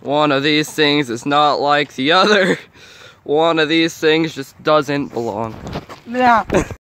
One of these things is not like the other. One of these things just doesn't belong. Yeah.